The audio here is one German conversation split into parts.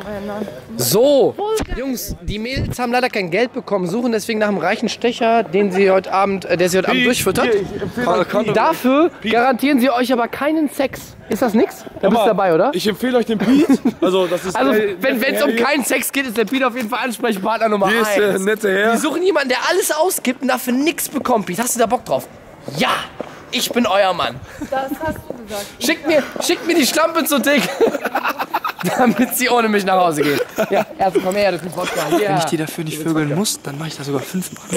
So, Jungs, die Mädels haben leider kein Geld bekommen, suchen deswegen nach einem reichen Stecher, der sie heute Abend durchfüttert. Dafür garantieren sie euch aber keinen Sex. Ist das nix? Da bist du dabei, oder? Ich empfehle euch den Pete. Also, wenn es um keinen Sex geht, ist der Pete auf jeden Fall Ansprechpartner Nummer 1. Hier ist der nette Herr. Die suchen jemanden, der alles ausgibt und dafür nichts bekommt. Pete, hast du da Bock drauf? Ja! Ich bin euer Mann. Das hast du gesagt. Schickt mir die Schlampe zu dick. Damit sie ohne mich nach Hause geht. Ja, erst komm her, das ist ein Wodka. Yeah. Wenn ich die dafür nicht vögeln muss, dann mache ich das sogar 5-mal.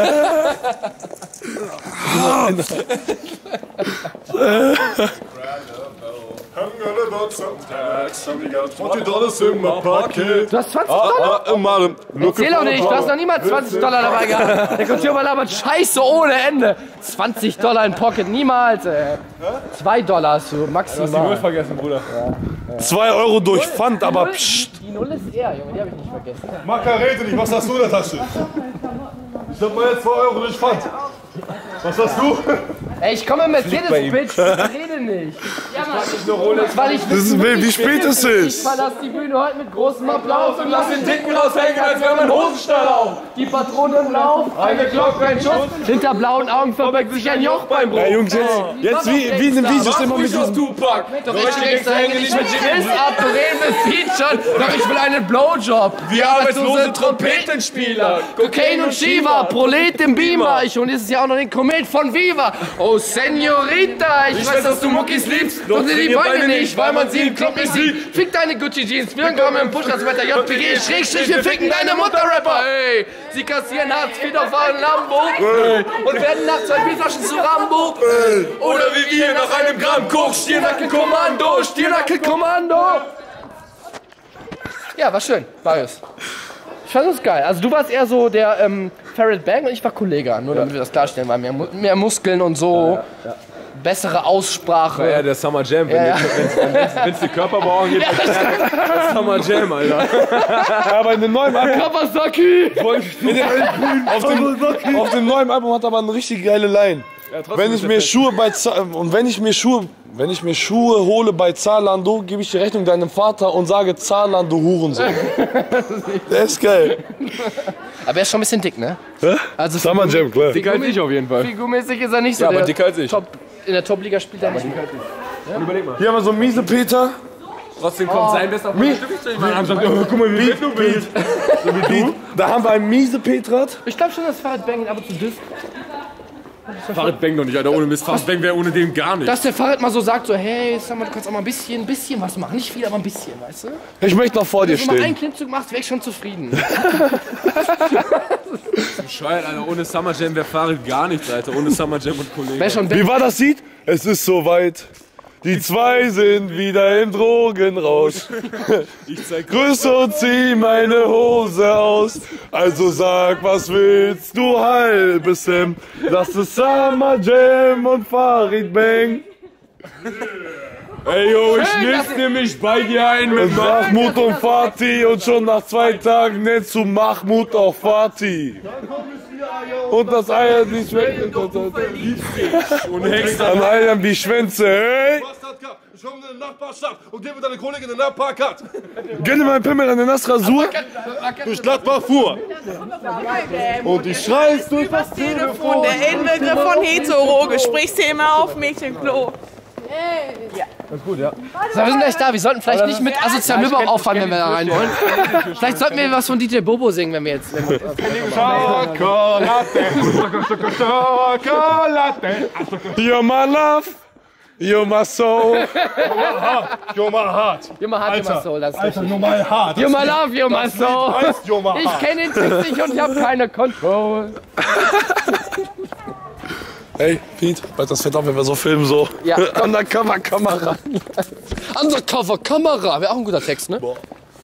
Du hast 20 $? Erzähl doch nicht, du hast noch niemals 20 $ dabei gehabt. Der Computer labert Scheiße ohne Ende. 20 $ in Pocket, niemals. 2 $ hast du maximal. Du hast die Null vergessen, Bruder. Ja. 2 € durch Pfand, aber pssst. Die Null ist er, Junge, die habe ich nicht vergessen. Margarete nicht, was hast du in der Tasche? Ich hab mal jetzt 2 € durch Pfand. Was hast du? Ey, ich komme mit Mercedes, Bitch, ich rede nicht. Ja, Mann. Wie spät ist es? Ich verlasse die Bühne heute mit großem Applaus und lass den Dicken raushängen, als wäre mein Hosenstall auf. Die Patrone im Lauf, eine Glocke, ein Schuss. Hinter blauen Augen verbirgt sich ein Joch beim Brot. Ja, Jungs, jetzt wie in dem Video stehen wir mit diesem Tupac. Doch ich extra hänge nicht mit Chris ab, du redest schon. Doch ich will einen Blowjob. Wir arbeitslose Trompetenspieler. Cocaine und Shiva, Prolet im Beamer. Ich hol dieses Jahr auch noch den Komet von Viva. Oh, Senorita, ich weiß, dass du Muckis liebst. Und sie die Beine nicht, weil man sie im Club nicht sieht. Fick deine Gucci-Jeans, wir kommen im Push, das Wetter JPG. Schrägstrich, wir ficken deine Mutter-Rapper. Hey, sie kassieren Hartz IV auf einen Lambo. Hey. Und werden nach 2 Bierflaschen zu Rambo. Hey. Oder wie wir nach einem Gramm Koks, Stiernacken-Kommando, Stiernacken-Kommando. Ja, war schön, Marius. Ich fand das geil. Also du warst eher so der Farid Bang und ich war Kollege, nur damit wir das klarstellen, weil mehr Muskeln und so, bessere Aussprache. Ja, der Summer Jam, wenn es die Körperbauung gibt, der Summer Jam, Alter. Aber in dem neuen Album... Kawasaki! Auf dem neuen Album hat aber eine richtig geile Line. Ja, wenn ich mir Schuhe hole bei Zalando, gebe ich die Rechnung deinem Vater und sage Zalando Hurensohn. Der ist geil. Aber er ist schon ein bisschen dick, ne? Hä? Also Summer Jam, klar. Dick als ich auf jeden Fall. Figurmäßig ist er nicht so. Ja, aber dicker als ich. In der Top-Liga spielt er nicht. Ja? Überleg mal. Hier haben wir so einen miese Peter. Trotzdem kommt sein bester Freund. Guck mal, wie du bist. So wie du. Da haben wir einen miese Petrat. Ich glaube schon, dass Farid Bang ihn ab und zu disst. Farid Bang doch nicht, Alter, ohne Mist. Farid Bang wäre ohne den gar nicht. Dass der Farid mal so sagt, so, hey, sag mal, du kannst auch mal ein bisschen was machen. Nicht viel, aber ein bisschen, weißt du? Ich möchte noch vor dir stehen. Wenn du mal einen Klimmzug machst, wäre ich schon zufrieden. Bescheuert, Alter, ohne Summer Jam wäre Farid gar nichts, Alter. Ohne Summer Jam und Kollegen. Wie war das Lied? Es ist soweit. Die zwei sind wieder im Drogenrausch. Grüße und zieh meine Hose aus. Also sag, was willst du, halbes Hemd? Das ist Summer Jam und Farid Bang. Ey, yo, ich niste mich bei dir ein mit Mahmoud und Fatih. Und schon nach 2 Tagen nennst du Mahmoud auch Fatih. Und das Eier die Schwänze. Und hängst an Eiern wie Schwänze, hey! Ich komme in der Nachbarschaft und gebe deine Kollegin den Nachbarkat. Gönn dir meinen Pimmel an der Nassrasur. Durch Gladbach fuhr. Und ich schreist durch das Telefon. Der Inbegriff von hetero, Gesprächsthema auf Mädchenklo. Ja. Das ist gut, ja. So, wir sind gleich da. Wir sollten vielleicht nicht mit asozialem Müllbau auffallen, wenn wir da rein wollen. Vielleicht sollten wir was von DJ Bobo singen, wenn wir jetzt... Schokolade. You're my love. You're my soul. You're my heart. You're my heart, you're my soul. Das ist Alter, you're my heart. You're my love, you're my soul. Ich kenne den Text nicht und ich habe keine Control. Hey, Pete, bald das fett auf, wenn wir so filmen, so. Ja. Undercover-Kamera. Undercover-Kamera. Wäre auch ein guter Text, ne? Boah.